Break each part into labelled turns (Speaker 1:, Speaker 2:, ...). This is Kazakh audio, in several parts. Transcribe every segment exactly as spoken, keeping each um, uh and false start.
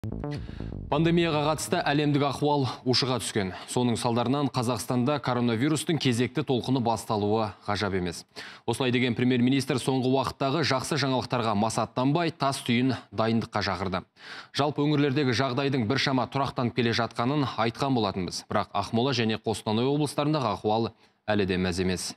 Speaker 1: Пандемияға қатысты әлемдік ахуал ушыға түскен. Соның салдарынан Қазақстанда коронавирустың кезекті толқыны басталуы ғажап емес. Осылай деген премьер-министр соңғы уақыттағы жақсы жаңалықтарға масаттанбай, тас түйін дайындыққа шақырды. Жалпы өңірлердегі жағдайдың біршама тұрақтанып келе жатқанын айтқан болатынбыз. Бірақ Ақмола және Қостанай облыстарындағы ахуал әлі де мәз емес.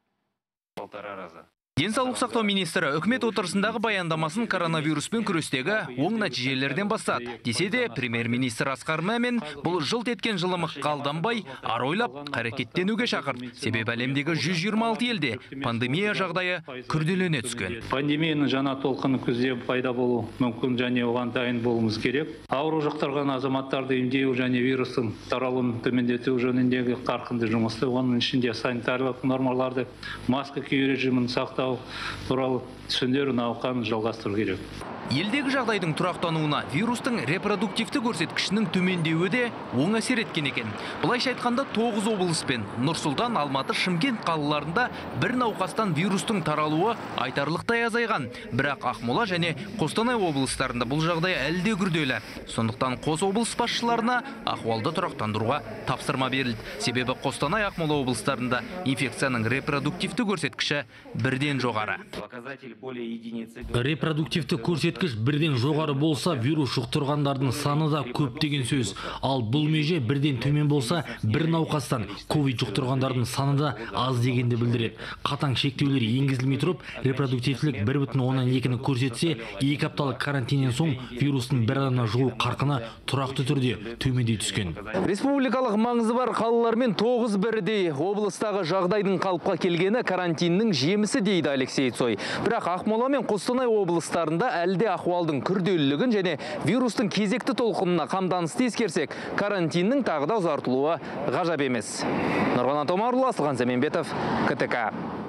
Speaker 2: Денсаулық сақтау министрі үкімет отырысындағы баяндамасын коронавируспен күрестегі оң нәтижелерден бастады. Десе де, премьер-министр Асқар Мамин бұл жылт еткен жылымыққа алданбай, ары ойлап, қарекеттенуге шақырды. Себебі әлемдегі жүз жиырма алты елде пандемия жағдайы күрделене түскен.
Speaker 3: Пандемияның жаңа толқыны күзде пайда болу мүмкін, және оған дайын болуымыз керек. Ауру жұқтырған азаматтарды емдеу және вирустың таралуын төмендету жөніндегі қарқынды жұмысты, оның ішінде санитарлық нормаларды, маска кию режимін сақтау туралы түсіндіру науқанын жалғастыру керек.
Speaker 2: Елдегі жағдайдың тұрақтануына вирустың репродуктивті көрсеткішінің төмендеуі де оң әсер еткен екен. Бұлайша айтқанда тоғыз облыс пен Нұр-Сұлтан, Алматы, Шымкент қалаларында бір науқастан вирустың таралуы айтарлықтай азайған. Бірақ Ақмола және Қостанай облыстарында бұл жағдай әлі де күрделі. Сондықтан қос облыс басшыларына ахуалды тұрақтандыруға тапсырма берілді. Себебі Қостанай, Ақмола облыстарында инфекцияның репродуктивті көрсеткіші бірден жоғары.
Speaker 4: Репродуктивті көрсеткіш бірден жоғары болса, вирус жұқтырғандардың саны да көп деген сөз. Ал бұл меже бірден төмен болса, бір науқастан ковид жұқтырғандардың саны да аз дегенді білдіреді. Қатаң шектеулер енгізілмей тұрып, репродуктивтілік бір бүтін оннан екіні көрсетсе, екі апталық карантиннен соң вирустың бір адамнан жұғу қарқыны тұрақты түрде төмендей түскен.
Speaker 2: Республикалық маңызы бар қалалар мен тоғыз бірдей облыстағы жағдайдың қалыпқа келгені карантиннің жемісі дейді Алексей Цой. Бірақ Ақмола мен Қостанай облыстарында әлде ахуалдың күрделілігін және вирустың кезекті толқынына қамданысты ескерсек, карантиннің тағы да ұзартылуы ғажап емес. Нұрғанат Омарұлы, Асылхан Сәменбетов, КТК.